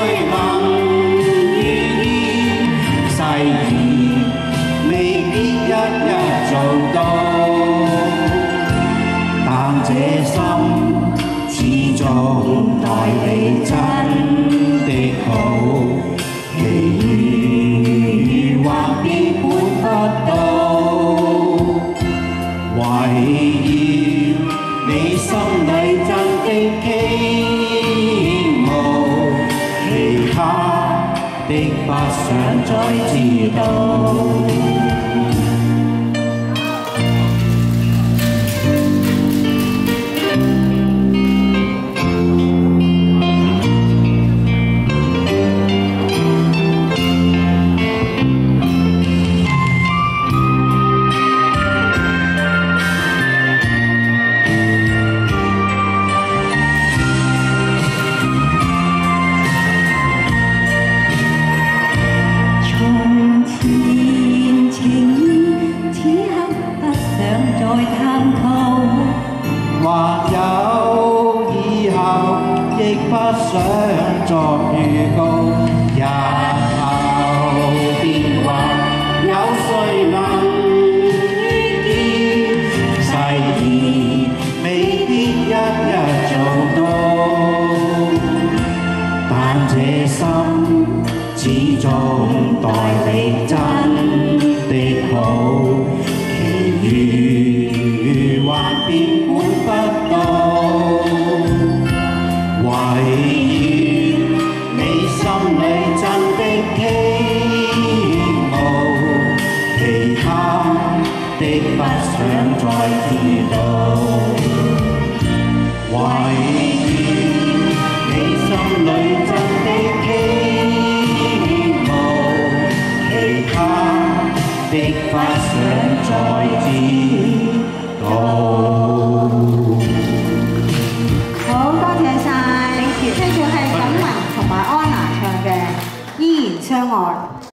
誰能預見？誓言未必一一做到，但這心始終待你真的好，其餘或必管不到。 為要你心裏真的傾慕，其他的不想再知道。或有以後，亦不想作預告。日後變幻，有誰能預見？誓言未必一一做到，但這心始終待你真的好，其餘或變管不到。 為要你心裏真的傾慕，其他的不想再知道。為要你心裏真的傾慕，其他的不想再知道。 跟住係錦文同埋安娜唱嘅《依然相愛》。